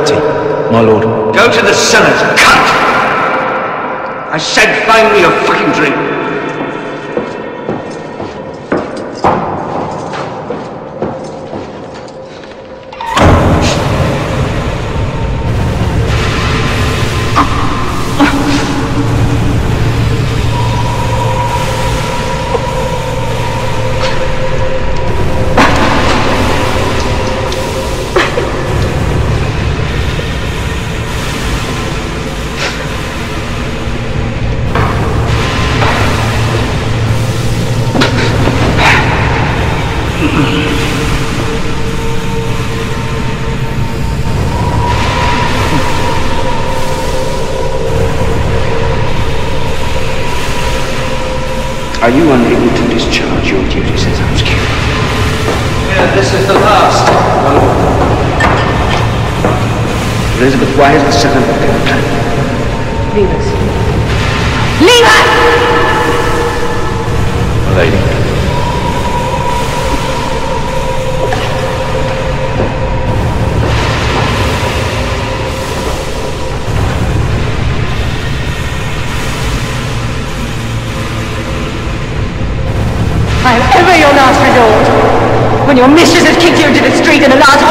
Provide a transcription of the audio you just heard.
authority, my lord. Go to the cellars, cunt! I said find me a fucking drink. Are you unable to discharge your duties as housekeeper? Yeah, this is the last. Elizabeth, why has the second doctor come? Leave us. Leave us! Lady. I am ever your last resort. When your mistress has kicked you into the street and allows